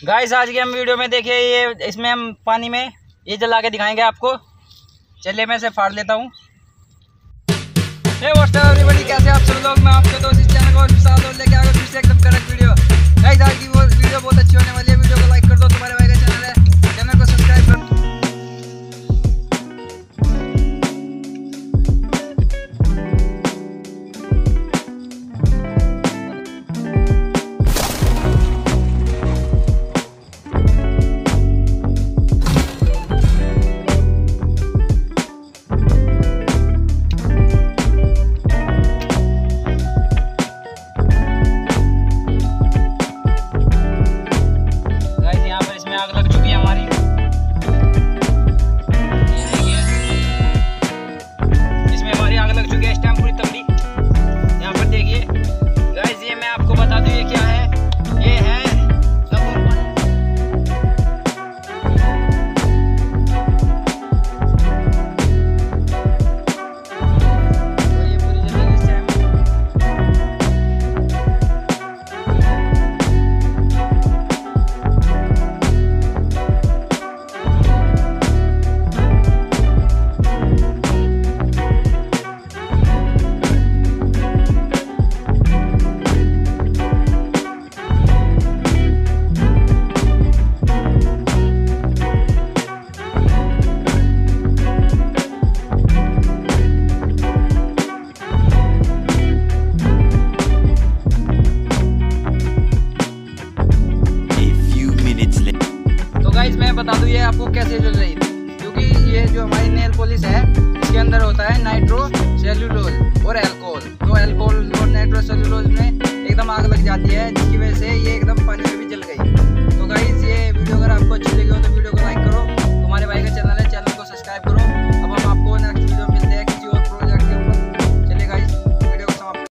Guys आज के हम वीडियो में देखिए ये इसमें हम पानी में ये जला के दिखाएंगे आपको। चलिए मैं इसे फाड़ लेता हूँ। एवरीबॉडी, कैसे आप सब लोग। मैं आपके दोस्त इस चैनल को विशाल और लेके आ गया फिर से एकदम करेक्ट वीडियो। गाइस आज की वो वीडियो बहुत अच्छी होने वाली है। वीडियो को लाइक कर दो, तुम्हारे भाई का चैनल है, चैनल को सब्सक्राइब कर दो। आग लग चुकी है हमारी। इसमें हमारी आग लग चुकी है इस टाइम पूरी तगड़ी। यहाँ पर देखिए गाइस, ये मैं आपको बता दूं ये क्या है। ये है गाइस, मैं बता दूं ये आपको कैसे जल रही थी, क्योंकि ये जो हमारी नेल पॉलिश है इसके अंदर होता है नाइट्रो सेल्यूलोज और अल्कोहल। तो अल्कोहल और नाइट्रो सेल्यूलोज में एकदम आग लग जाती है, जिसकी वजह से ये एकदम पानी में भी जल